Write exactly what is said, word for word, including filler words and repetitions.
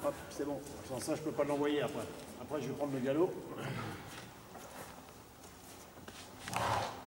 Hop, c'est bon. Sans ça, je peux pas l'envoyer après. Après, je vais prendre le galop.